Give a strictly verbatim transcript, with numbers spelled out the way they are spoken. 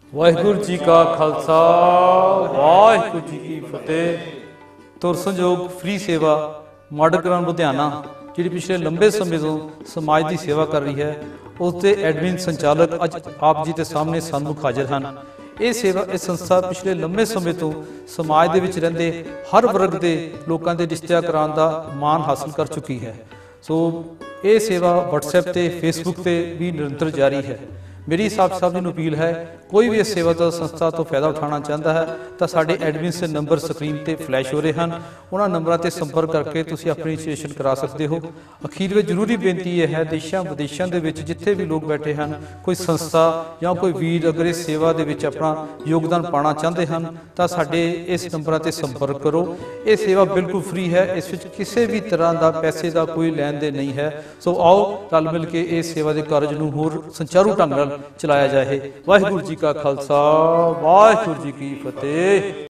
वाहिगुरू जी का खालसा वाहिगुरू जी की फतेह। तुर संयोग फ्री सेवा मॉडल ग्राउंड लुधियाना जी पिछले लंबे समय तो समाज की सेवा कर रही है, उसके एडमिन संचालक अज आप जी के सामने सन्मुख हाजिर हैं। ये सेवा इस संस्था पिछले लंबे समय तो समाज के विच रहिंदे हर वर्ग के लोगों के रिश्ते कराने का मान हासिल कर चुकी है। सो ये सेवा वट्सएप ते फेसबुक ते भी निरंतर जारी है। मेरी साहब साहब जी अपील है, कोई भी इस सेवा तो संस्था तो फायदा उठाना चाहता है तो साढ़े एडमिन से नंबर स्क्रीन पर फ्लैश हो रहे हैं, उन्होंने नंबरों से संपर्क करके तुम अपनी रजिस्ट्रेशन करा सकते हो। अखीर में जरूरी बेनती यह है, देशों विदेशों के जिथे भी लोग बैठे हैं, कोई संस्था या कोई वीर अगर इस सेवा के अपना योगदान पाना चाहते हैं तो साढ़े इस नंबरों से संपर्क करो। ये सेवा बिल्कुल फ्री है, इस किसी भी तरह का पैसे का कोई लैन देन नहीं है। सो आओ रल मिल के इस सेवा के कार्य को होर सुचारू ढंग चलाया जाए। वाहिगुरू जी का खालसा वाहिगुरू जी की फतेह।